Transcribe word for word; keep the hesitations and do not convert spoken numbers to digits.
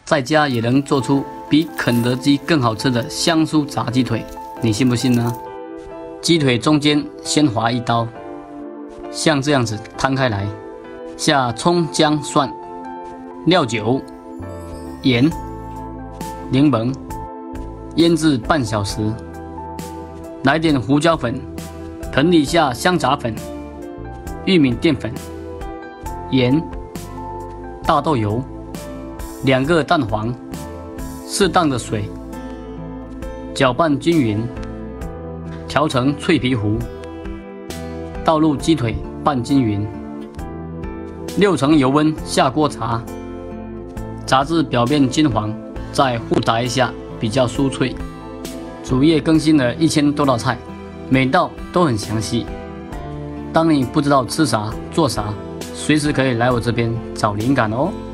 在家也能做出比肯德基更好吃的香酥炸鸡腿，你信不信呢？鸡腿中间先划一刀，像这样子摊开来，下葱姜蒜、料酒、盐、柠檬，腌制半小时。来点胡椒粉，盆里下香杂粉、玉米淀粉、盐、大豆油、两个蛋黄，适当的水，搅拌均匀，调成脆皮糊，倒入鸡腿拌均匀，六成油温下锅炸，炸至表面金黄，再互炸一下，比较酥脆。主页更新了一千多道菜，每道都很详细。当你不知道吃啥做啥，随时可以来我这边找灵感哦。